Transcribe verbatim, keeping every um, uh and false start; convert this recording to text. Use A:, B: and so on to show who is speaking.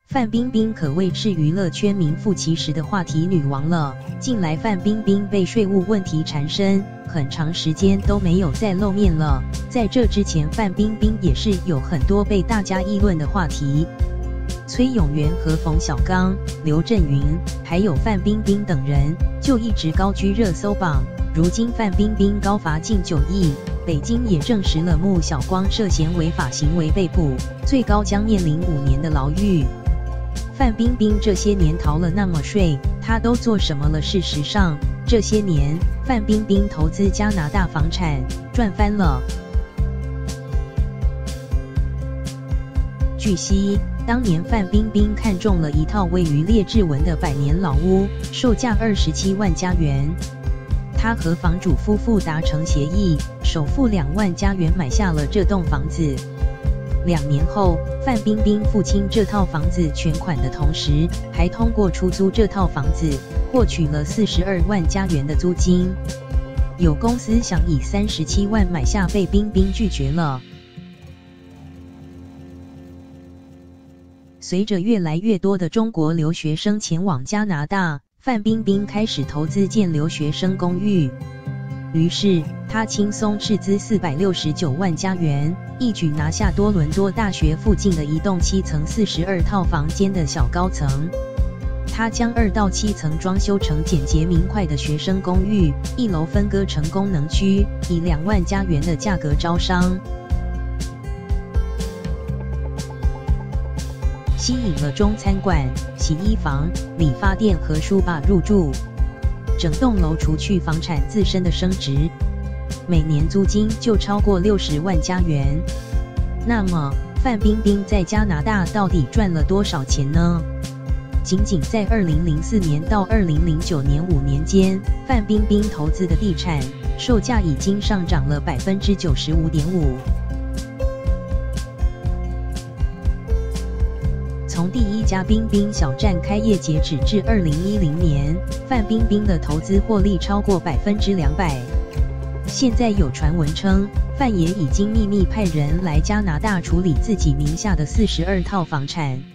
A: 范冰冰可谓是娱乐圈名副其实的话题女王了。近来范冰冰被税务问题缠身，很长时间都没有再露面了。在这之前，范冰冰也是有很多被大家议论的话题。崔永元和冯小刚、刘震云，还有范冰冰等人，就一直高居热搜榜。如今范冰冰高罚近九亿，北京也证实了穆晓光涉嫌违法行为被捕，最高将面临五年的牢狱。范冰冰这些年逃了那么税，她都做什么了？事实上，这些年范冰冰投资加拿大房产赚翻了。据悉，当年范冰冰看中了一套位于列治文的百年老屋，售价二十七万加元。她和房主夫妇达成协议，首付两万加元买下了这栋房子。两年后，范冰冰付清这套房子全款的同时，还通过出租这套房子获取了四十二万加元的租金。有公司想以三十七万买下，被冰冰拒绝了。随着越来越多的中国留学生前往加拿大，范冰冰开始投资建留学生公寓。于是，她轻松斥资四百六十九万加元，一举拿下多伦多大学附近的一栋七层四十二套房间的小高层。她将二到七层装修成简洁明快的学生公寓，一楼分割成功能区，以两万加元的价格招商，吸引了中餐馆、洗衣房、理发店和书吧入住。整栋楼除去房产自身的升值，每年租金就超过六十万加元。那么，范冰冰在加拿大到底赚了多少钱呢？仅仅在二零零四年到二零零九年五年间，范冰冰投资的地产售价已经上涨了 百分之九十五点五。从第一家冰冰小站开业截止至二零一零年，范冰冰的投资获利超过 百分之两百。现在有传闻称，范爷已经秘密派人来加拿大处理自己名下的四十二套房产。